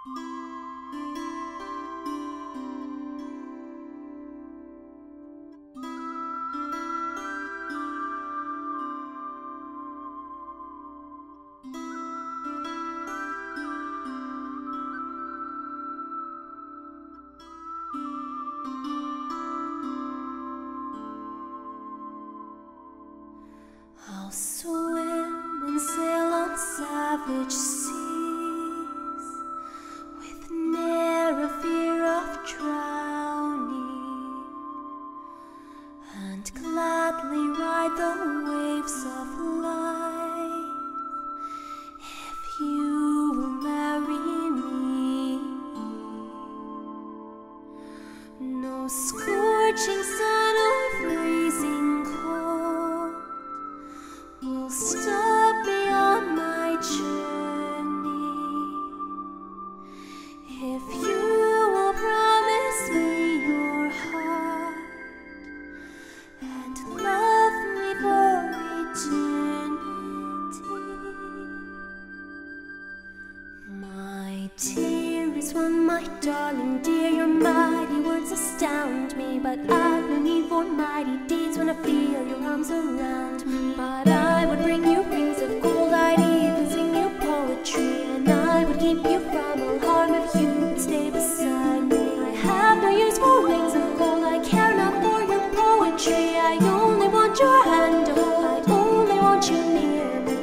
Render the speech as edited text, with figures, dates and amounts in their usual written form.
I'll swim and sail on savage seas, with ne'er a fear of drowning, and gladly ride the waves of life, if you will marry me. No scorching sun or freezing cold will stop me on my journey, if you will promise me your heart and love me for eternity. My dearest one, my darling dear, your mighty words astound me, but I've no need for mighty deeds when I feel your arms around me. But I would bring you rings of gold, I'd even sing you poetry, and I would keep you from all harm if you would stay beside me. I have no use for rings of gold, I care not for your poetry, I only want your hand to hold, I only want you near me.